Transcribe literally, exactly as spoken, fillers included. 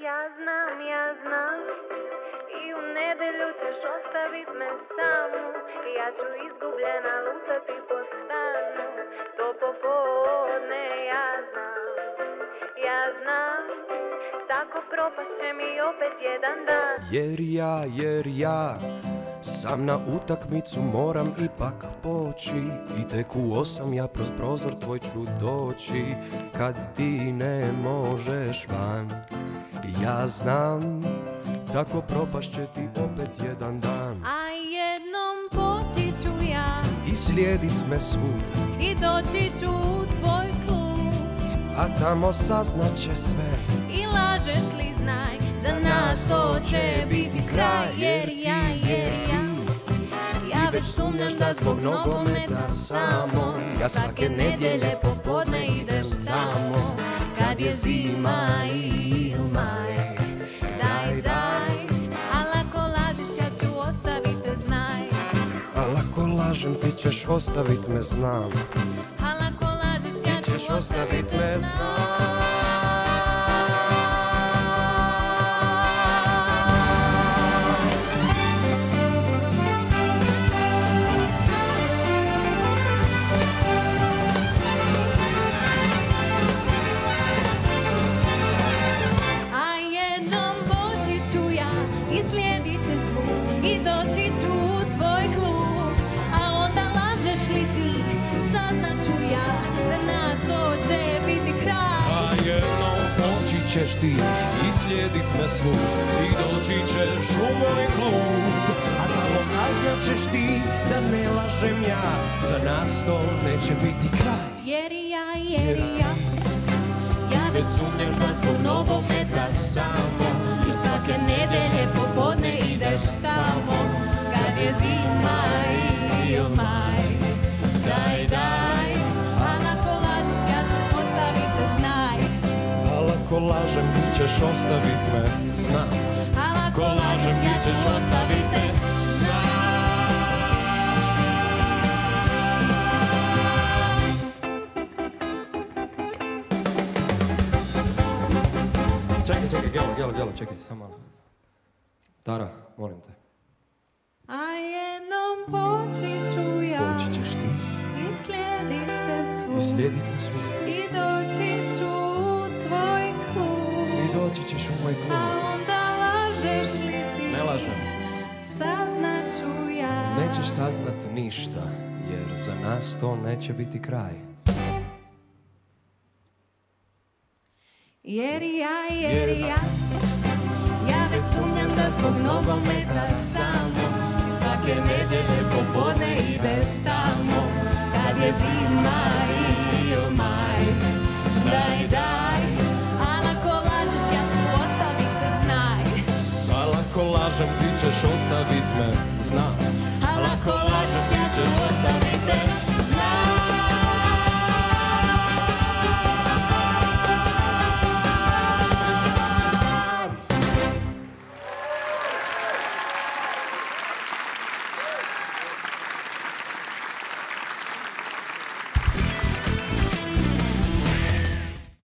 Ja znam, ja znam, i u nedelju ćeš ostavit me samu. Ja ću izgubljena lutati po stanu, to popodne ja znam, ja znam. Tako propast će mi opet jedan dan. Jer ja, jer ja sam na utakmicu moram ipak poći. I tek u osam ja kroz prozor tvoj ću doći. Kad ti ne možeš van, ja znam, tako propast će ti opet jedan dan. A jednom poći ću ja I slijedit me svud, i doći ću u tvoj klub. a tamo saznat će sve. I lažeš li znaj, za nas to će biti kraj. Jer ja, jer ja, ja već sumnjaš da zbog nogometa samo ja svake nedjelje popodne ideš tamo. Kad je zima i maj, daj, daj, a lako lažiš, ja ću ostavit te, znaj. A lako lažem, ti ćeš ostavit me, znam. A lako lažiš, ja ću Ćeš ostavit me, znam. I doći ću u tvoj klub, a onda lažeš li ti, saznat ću ja, za nas to će biti kraj. A jednom poći ćeš ti i slijedit me svud, i doći ćeš u moj klub, a tamo saznat ćeš ti da ne lažem ja, za nas to neće biti kraj. Jer ja, jer ja, ja već sumnjaš da zbog nogometa samo i svake nedelje popodne ideš tamo. Kad je zima i maj, daj, daj, a lako lažeš, ja ću ostavit te, znaj. A lako lažem, ti ćeš ostavit me, znam. A lako lažeš, ja ću ostavit te, znaj. Čekaj, čekaj, Gelo, Gelo, Gelo, čekaj, samo malo. Tara, molim te. A jednom poći ću ja, Doći ćeš ti i slijedit te svud, i slijedit me svud, i doći ću u tvoj klub, i doći ćeš u moj klub. a onda lažeš li ti, Ne lažem, saznat ću ja. nećeš saznat ništa, jer za nas to neće biti kraj. Jer ja, jer ja, ja već sumnjam da zbog nogometa samo i svake nedjelje popodne ideš tamo. Kad je zima i maj, daj, daj, a lako lažeš, ja ću ostavit te, znaj. A lako lažem, ti ćeš ostavit me, znam. A lako lažeš, ja ću ostavit te, znaj.